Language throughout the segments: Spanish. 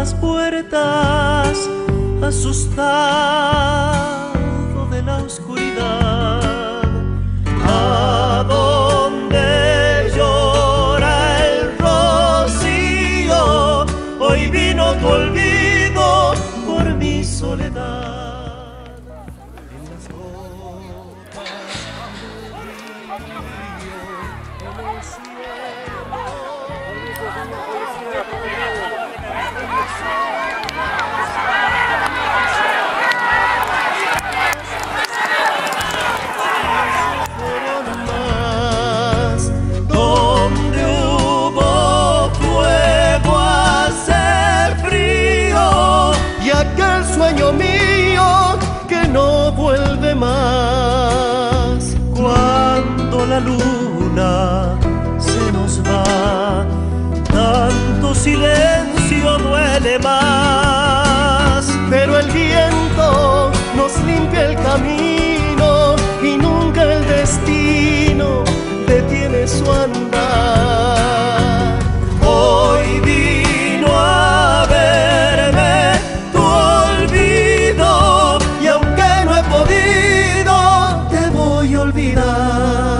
las puertas, asustado de la oscuridad. ¿A dónde llora el rocío? Hoy vino tu olvido por mi soledad. Donde hubo fuego hace frío y aquel sueño mío que no vuelve más. Cuando la luna se nos va, tanto silencio duele más. Pero el viento nos limpia el camino y nunca el destino detiene su andar. Hoy vino a verme tu olvido y aunque no he podido, te voy a olvidar.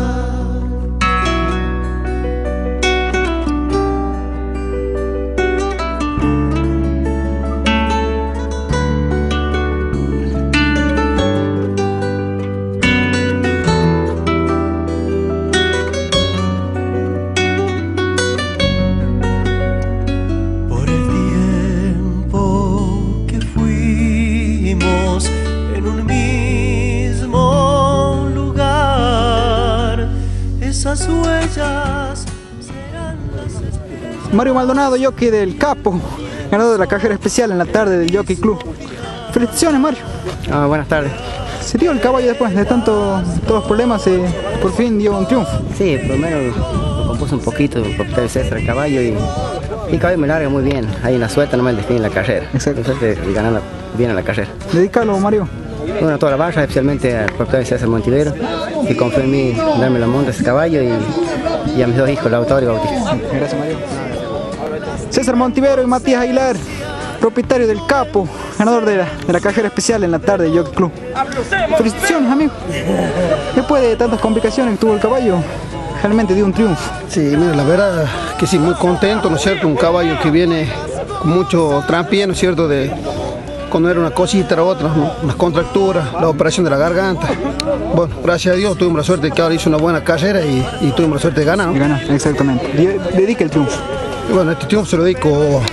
En un mismo lugar, esas huellas serán las estrellas. Mario Maldonado, jockey del Capo, ganador de la cajera especial en la tarde del Jockey Club. Felicitaciones, Mario. Buenas tardes. Se dio el caballo después de todos los problemas, por fin dio un triunfo. Sí, primero lo compuso un poquito el propietario César el caballo y el caballo me larga muy bien. Ahí en la suelta no me define la carrera. Exacto. Entonces ganar bien en la carrera. Dedícalo, Mario. Bueno, a toda la barra, especialmente al propietario César Montivero, que confió en mí darme la monta a ese caballo y a mis dos hijos, Lautaro y Bautista. Gracias, Mario. César Montivero y Matías Aguilar, propietario del Capo, ganador de la cajera especial en la tarde del Jockey Club. Felicitaciones, amigo. Después de tantas complicaciones que tuvo el caballo, realmente dio un triunfo. Sí, mira, la verdad que sí, muy contento, ¿no es cierto? Un caballo que viene con mucho traspié, ¿no es cierto? Cuando era una cosita era otra, ¿no? Unas contracturas, la operación de la garganta. Bueno, gracias a Dios tuvimos la suerte de que ahora hizo una buena carrera y tuvimos la suerte de ganar, ¿no? Y ganar, exactamente. Dedica el triunfo. Y bueno, este triunfo se lo dedico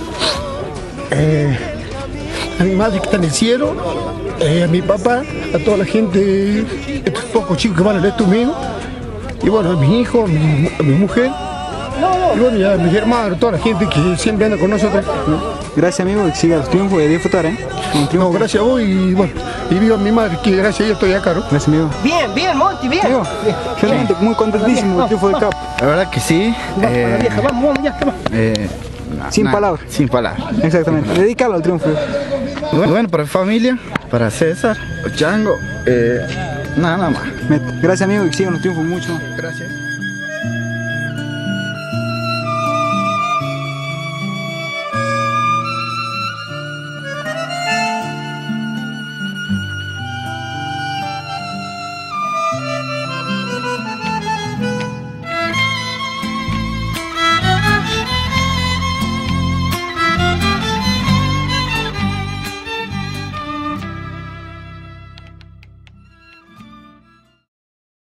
a mi madre que está en el cielo, a mi papá, a toda la gente, estos pocos chicos que van a esto mío, y bueno, a mis hijos, a mi mujer, y bueno, y a mis hermanos, toda la gente que siempre anda con nosotros. Gracias, amigo, que siga los triunfos y a disfrutar, ¿eh? No, gracias a vos y bueno, y viva mi madre, que gracias a ella estoy acá, ¿no? Gracias, amigo. Bien, bien, Monty, bien. Amigo, realmente muy contentísimo con el triunfo del Capo. La verdad que sí. Vamos, ya, vamos. Sin palabras. Sin palabras. Exactamente. Dedícalo al triunfo. Bueno, para mi familia, para César, Chango, nada más. Gracias, amigo, y que sigan los triunfos mucho. Gracias.